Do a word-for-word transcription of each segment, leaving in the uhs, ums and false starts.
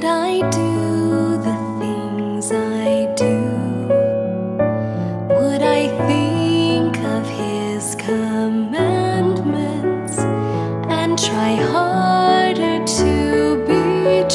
Would I do the things I do? Would I think of His commandments and try harder to be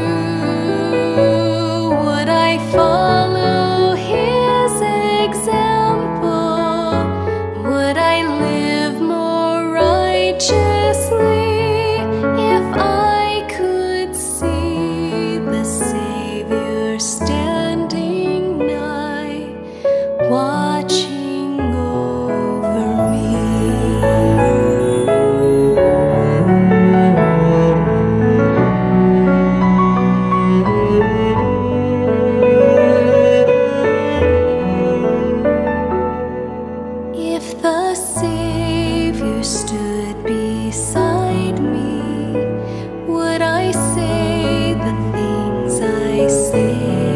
true? Would I follow His example? Would I live more righteously if I could see the Savior standing nigh, watching over me? If the Savior stood beside me, would I say the things I say?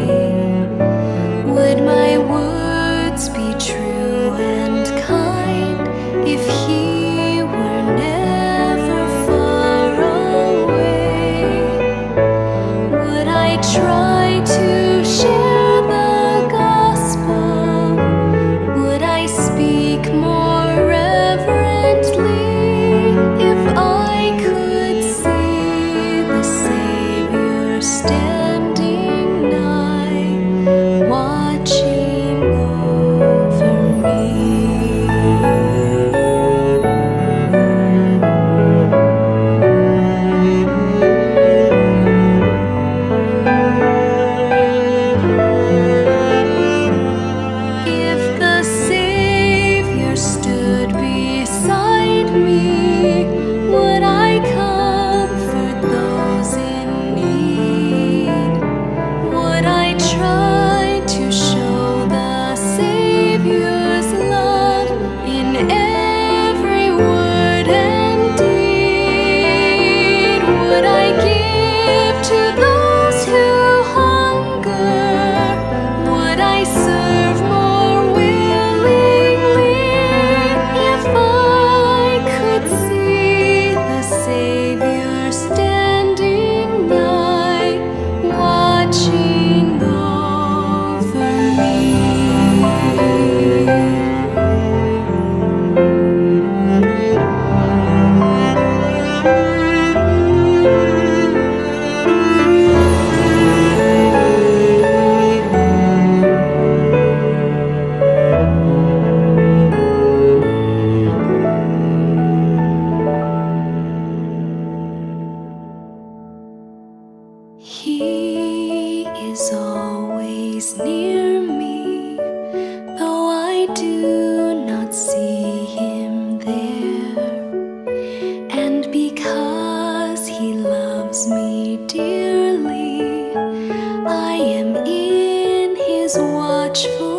Would my words be true and kind if He were never far away? Would I try to share the gospel? Would I speak more reverently if I could see the Savior standing nigh, watching over me? If the Savior stood beside me, would I comfort those in need? Would I try to show the Savior's love in every word and deed? Would I give to those who hunger? Would I serve more willingly if I could see the Savior standing nigh, watching over me? He is always near me, though I do not see Him there. And because He loves me dearly, I am in His watchful